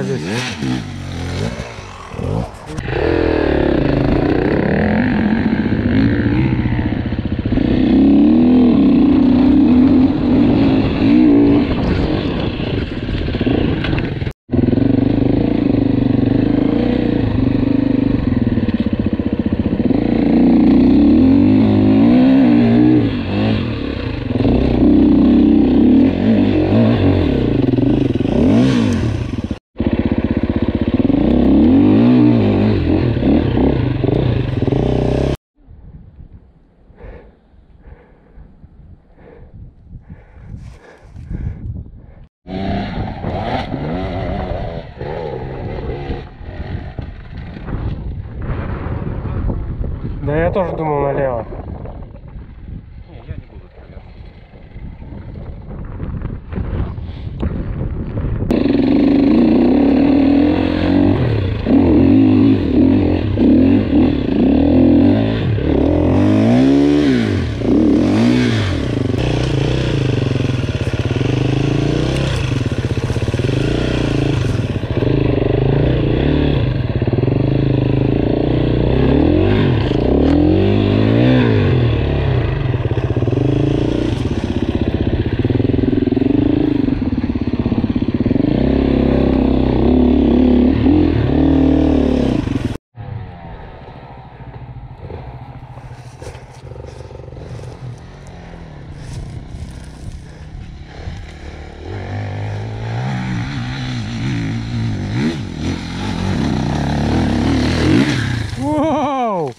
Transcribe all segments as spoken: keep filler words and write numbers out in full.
здесь. Да я тоже думал налево. Не, я не буду проверять. Воу!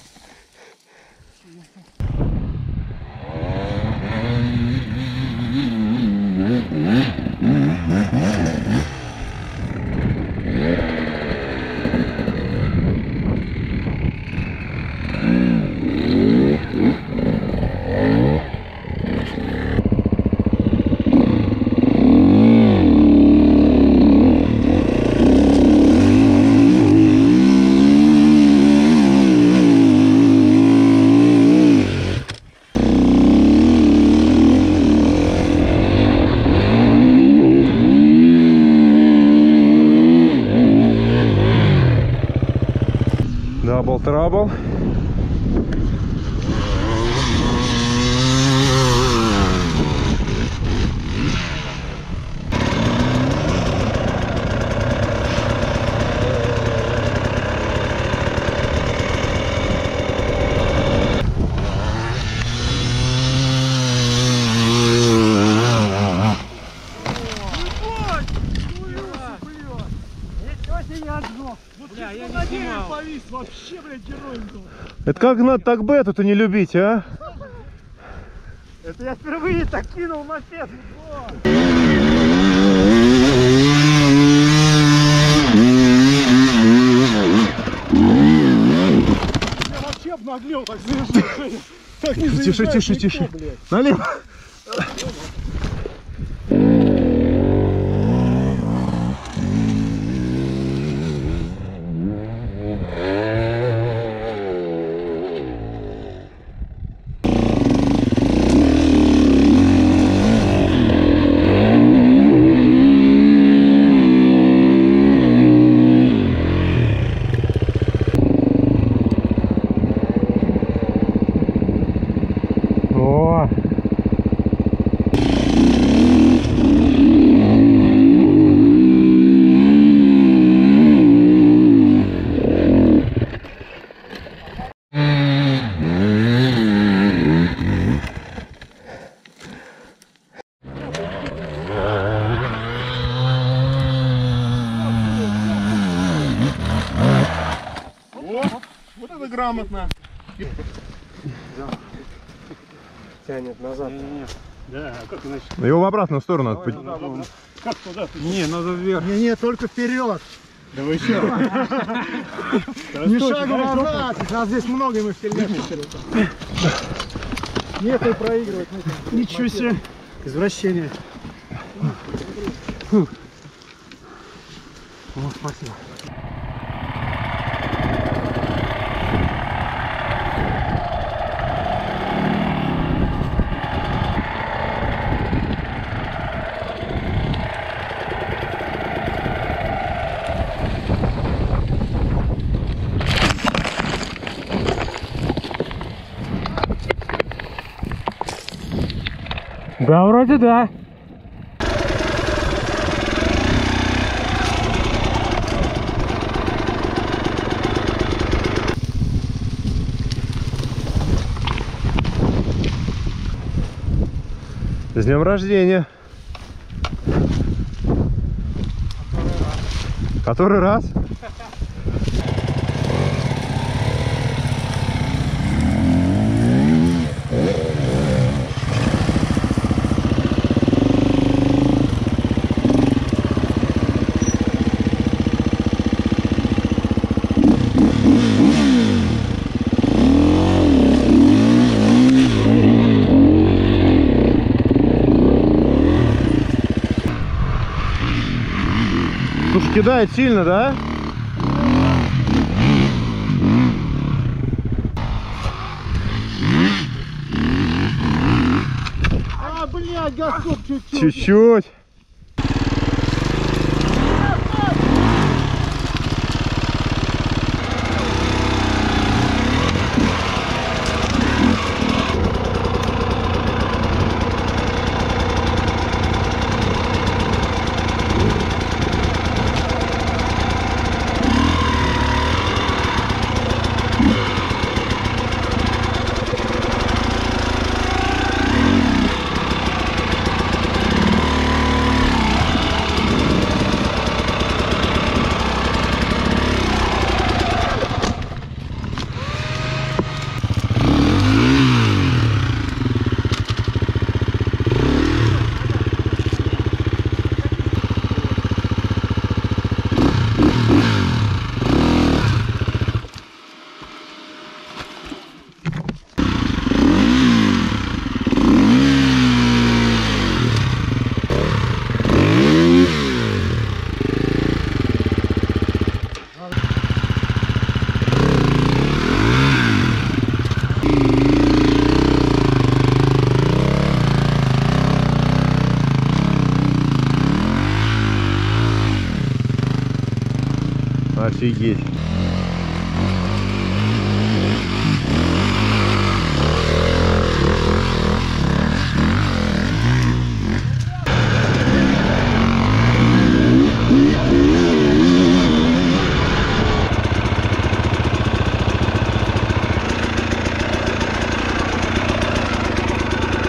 Дабл-трабл. Бля, я не снимал. Вообще, блядь, героем был. Это как надо так бету-то не любить, а? Это я впервые так кинул мопед. Я вообще обнаглел, так заезжал. Так не Тише, заезжает тише, никто, тише. блядь. Налево. О! Вот это грамотно. Тянет назад. Да, а как иначе? Его в обратную сторону надо. под- Как туда? Не, надо вверх. Не, не, только вперед. Да вы что? Не шагу назад. Нас здесь много, и мы в тельняшке. Нет, и проигрывать. Ничего себе. Извращение. О, спасибо. Да, вроде да. С днем рождения. Который раз? Слушай, кидает сильно, да? А, блядь, газок чуть-чуть. Чуть-чуть. Офигеть.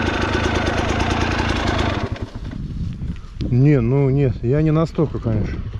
Не, ну нет, я не настолько, конечно.